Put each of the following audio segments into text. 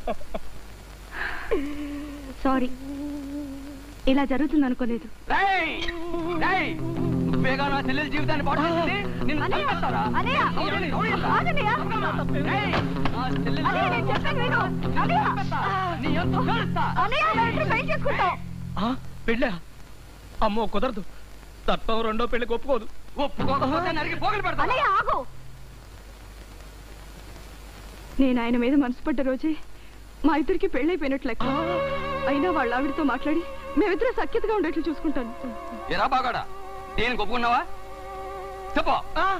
Sorry, ఇలా జరుగుతుంది అనుకోలేదు. నువ్వేగా నా చెల్లెల జీవితాన్ని పాడు చేసింది. నిన్ను చంపేస్తారా? పెళ్ళా? అమ్మో కుదరదు. తప్ప రెండో పెళ్లికి ఒప్పుకోదు. ఒప్పుకోకపోతే నరికి పోగలు పెడతా. నేను ఆయన మీద మనసు పడ్డ రోజే మా ఇద్దరికి పెళ్ళైపోయినట్లు లెక్క. అయినా వాళ్ళ ఆవిడతో మాట్లాడి మేమిద్దరం సఖ్యతగా ఉండేట్లు చూసుకుంటాను. ఎరా బాగాడా, నేను ఒప్పుకున్నావా? చెప్పు.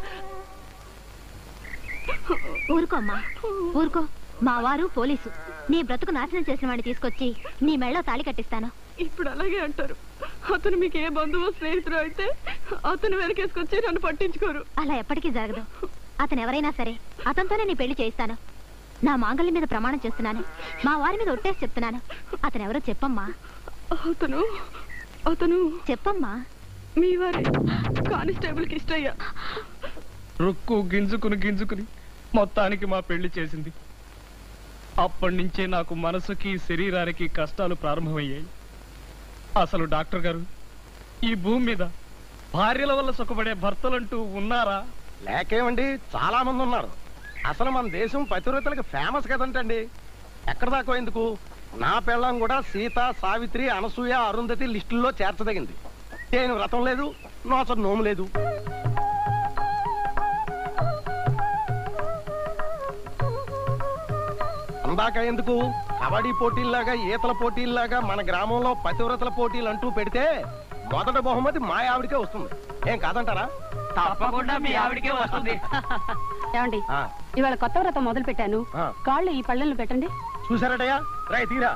ఊరుకో అమ్మా, ఊరుకో. మా వారు పోలీసు. నీ బ్రతుకు నాశనం చేసిన వాడిని తీసుకొచ్చి నీ మెళ్ళో తాళి కట్టిస్తాను. ఇప్పుడు అలాగే అంటారు. అతను మీకు ఏ బంధువు స్నేహితుడు అయితే అతను వెనకేసుకొచ్చి నన్ను పట్టించుకోరు. అలా ఎప్పటికీ జరగదు. అతను ఎవరైనా సరే అతనితోనే నీ పెళ్లి చేయిస్తాను. నా మాంగళ్యం మీద ప్రమాణం చేస్తున్నాను. మా వారి మీద ఒట్టేసి చెప్తున్నాను. అతను ఎవరో చెప్పమ్మా. అతను చెప్పమ్మా. మీ వారే, కానిస్టేబుల్ కి ఇష్టయ్యా. రుక్కు గింజుకుని మొత్తానికి మా పెళ్లి చేసింది. అప్పటి నుంచే నాకు మనసుకి శరీరానికి కష్టాలు ప్రారంభమయ్యాయి. అసలు డాక్టర్ గారు, ఈ భూమి మీద భార్యల వల్ల సుఖపడే భర్తలంటూ ఉన్నారా? లేకేమండి, చాలా మంది ఉన్నారు. అసలు మన దేశం పతివ్రతలకు ఫేమస్ కదంటండి. ఎక్కడ దాకా ఎందుకు, నా పెళ్ళం కూడా సీత, సావిత్రి, అనసూయ, అరుంధతి లిస్టుల్లో చేర్చదగింది. నేను వ్రతం లేదు, నోచ నోము లేదు. అందాక ఎందుకు, కబడ్డీ పోటీల్లాగా, ఈతల పోటీల్లాగా మన గ్రామంలో పతివ్రతల పోటీలు అంటూ పెడితే మొదటి బహుమతి మా ఆవిడికే వస్తుంది. ఏం కాదంటారా? తప్పకుండా మీ ఆవిడికే వస్తుంది. ఏమండి, ఇవాళ కొత్త వ్రతం మొదలు పెట్టాను. కాళ్ళు ఈ పళ్ళల్లో పెట్టండి. చూసారటయ్యా, రాయి తీరా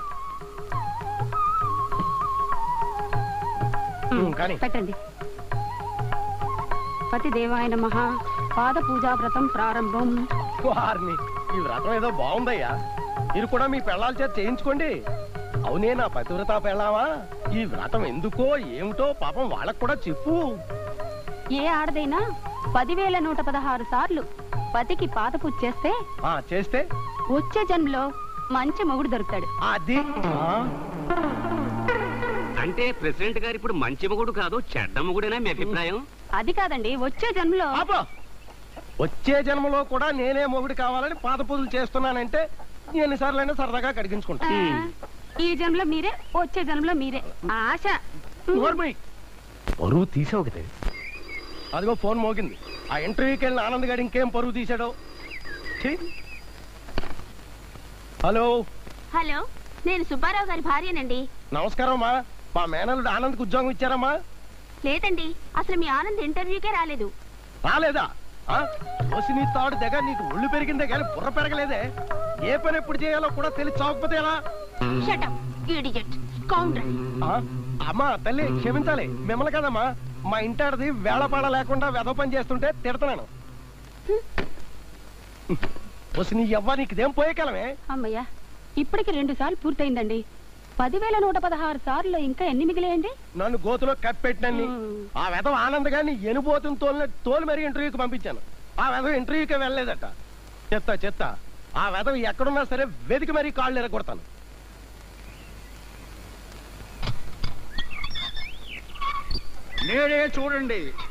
కానీ పెట్టండి. పతి దేవాయ నమః. పాద పూజా వ్రతం ప్రారంభం. వారిని, ఈ వ్రతం ఏదో బాగుందయ్యా. మీరు కూడా మీ పెళ్ళాల చేత చేయించుకోండి. అవునే నా పతివ్రత పెళ్ళావా, ఈ వ్రతం ఎందుకో ఏమిటో పాపం వాళ్ళకు కూడా చెప్పు. ఏ ఆడదైనా 10,116 సార్లు పతికి పాద పూజ చేస్తే చేస్తే వచ్చే జన్మలో మంచి మొగుడు దొరుకుతాడు. అది అంటే ప్రెసిడెంట్ గారు ఇప్పుడు మంచి మొగుడు కాదు, చెడ్డ మొగుడేనా మీ అభిప్రాయం? అది కాదండి, వచ్చే జన్మలో. వచ్చే జన్మలో కూడా నేనే మొగుడు కావాలని పాద పూజలు చేస్తున్నానంటే ఎన్నిసార్లైనా సరదాగా కడిగించుకుంటా. ఈ జన్మలో మీరే, వచ్చే జన్మలో మీరే. ఆశ. పరువు తీసావు కదా. అదిగో ఫోన్ మోగింది. ఆ ఇంటర్వ్యూకి వెళ్ళిన ఆనంద్ గారు ఇంకేం పరువు తీశాడో. హలో. హలో, నేను సుబ్బారావు గారి భార్యనండి. నమస్కారం అమ్మా. మా మేనల్లుడు ఆనంద్కి ఉద్యోగం ఇచ్చారమ్మా? లేదండి, అసలు మీ ఆనంద్ ఇంటర్వ్యూకే రాలేదు. రాలేదా? నీ తాడు దగ్గర నీకు ఒళ్ళు పెరిగిందే కానీ బుర్ర పెరగలేదే. ఏ పని ఎప్పుడు చేయాలో కూడా తెలిసి చావకపోతే ఎలా? అమ్మా తల్లి క్షమించాలి, మిమ్మల్ని కదమ్మా. మా ఇంటాడది వేళపాడ లేకుండా వెధ పని చేస్తుంటే తిడతాను. నీ ఎవ్వ నీకుదేం పోయే కాలమే. అమ్మయ్యా, ఇప్పటికి 2 సార్లు పూర్తయిందండి. 10,116 సార్లు ఇంకా ఎన్ని మిగిలేయండి? నన్ను గోతులో కప్పెట్టినన్ని. ఆ వెధవ ఆనంద్ గారిని ఎనుబోతుని తోలు మరీ ఇంటర్వ్యూకి పంపించాను. ఆ వెధవ ఇంటర్వ్యూకి వెళ్ళలేదట. చెత్త ఆ వెధవ ఎక్కడున్నా సరే వెతికి మరీ కాళ్ళు ఎరగొడతాను. నేనే చూడండి,